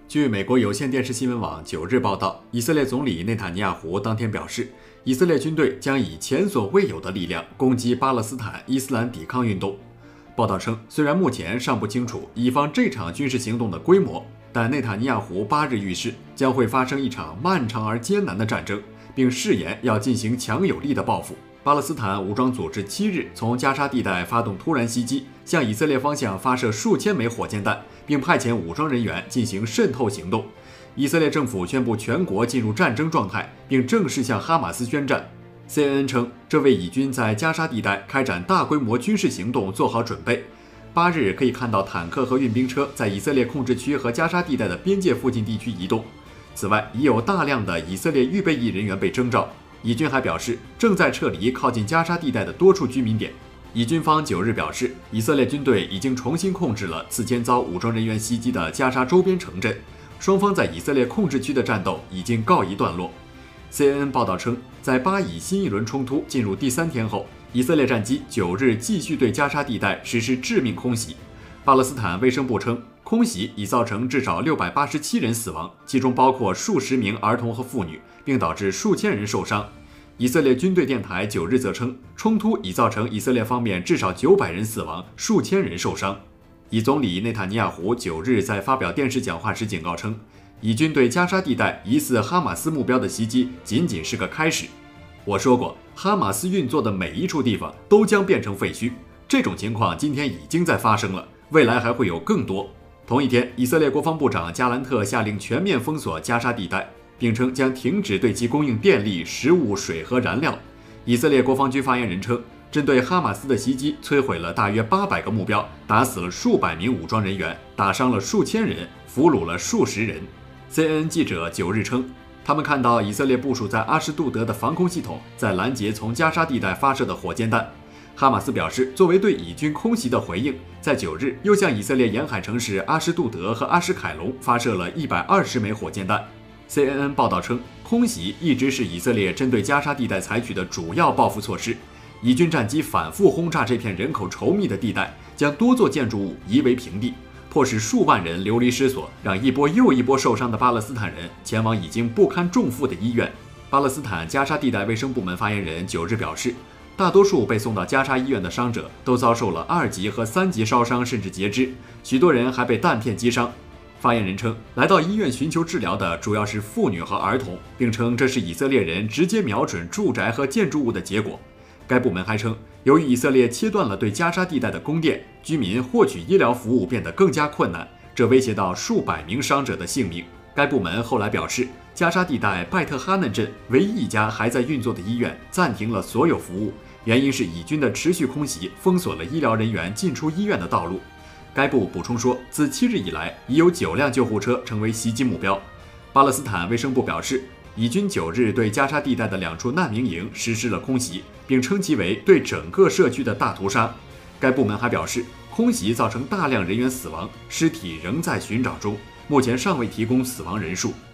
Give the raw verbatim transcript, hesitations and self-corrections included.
据美国有线电视新闻网九日报道，以色列总理内塔尼亚胡当天表示，以色列军队将以前所未有的力量攻击巴勒斯坦伊斯兰抵抗运动。报道称，虽然目前尚不清楚以方这场军事行动的规模，但内塔尼亚胡八日预示将会发生一场漫长而艰难的战争，并誓言要进行强有力的报复。巴勒斯坦武装组织七日从加沙地带发动突然袭击，向以色列方向发射数千枚火箭弹，并派遣武装人员进行渗透行动。以色列政府宣布全国进入战争状态，并正式向哈马斯宣战。C N N 称，这为以军在加沙地带开展大规模军事行动做好准备。八日可以看到坦克和运兵车在以色列控制区和加沙地带的边界附近地区移动。此外，已有大量的以色列预备役人员被征召。以军还表示，正在撤离靠近加沙地带的多处居民点。以军方九日表示，以色列军队已经重新控制了此前遭武装人员袭击的加沙周边城镇，双方在以色列控制区的战斗已经告一段落。C N N 报道称，在巴以新一轮冲突进入第三天后，以色列战机九日继续对加沙地带实施致命空袭。巴勒斯坦卫生部称，空袭已造成至少六百八十七人死亡，其中包括数十名儿童和妇女，并导致数千人受伤。以色列军队电台九日则称，冲突已造成以色列方面至少九百人死亡，数千人受伤。以总理内塔尼亚胡九日在发表电视讲话时警告称，以军对加沙地带疑似哈马斯目标的袭击仅仅是个开始。我说过，哈马斯运作的每一处地方都将变成废墟，这种情况今天已经在发生了，未来还会有更多。同一天，以色列国防部长加兰特下令全面封锁加沙地带，并称将停止对其供应电力、食物、水和燃料。以色列国防军发言人称，针对哈马斯的袭击摧毁了大约八百个目标，打死了数百名武装人员，打伤了数千人，俘虏了数十人。C N N 记者九日称，他们看到以色列部署在阿什杜德的防空系统在拦截从加沙地带发射的火箭弹。哈马斯表示，作为对以军空袭的回应，在九日又向以色列沿海城市阿什杜德和阿什凯隆发射了一百二十枚火箭弹。C N N 报道称，空袭一直是以色列针对加沙地带采取的主要报复措施。以军战机反复轰炸这片人口稠密的地带，将多座建筑物夷为平地，迫使数万人流离失所，让一波又一波受伤的巴勒斯坦人前往已经不堪重负的医院。巴勒斯坦加沙地带卫生部门发言人九日表示，大多数被送到加沙医院的伤者都遭受了二级和三级烧伤，甚至截肢，许多人还被弹片击伤。发言人称，来到医院寻求治疗的主要是妇女和儿童，并称这是以色列人直接瞄准住宅和建筑物的结果。该部门还称，由于以色列切断了对加沙地带的供电，居民获取医疗服务变得更加困难，这威胁到数百名伤者的性命。该部门后来表示，加沙地带拜特哈嫩镇唯一一家还在运作的医院暂停了所有服务，原因是以军的持续空袭封锁了医疗人员进出医院的道路。该部补充说，自七日以来，已有九辆救护车成为袭击目标。巴勒斯坦卫生部表示，以军九日对加沙地带的两处难民营实施了空袭，并称其为对整个社区的大屠杀。该部门还表示，空袭造成大量人员死亡，尸体仍在寻找中，目前尚未提供死亡人数。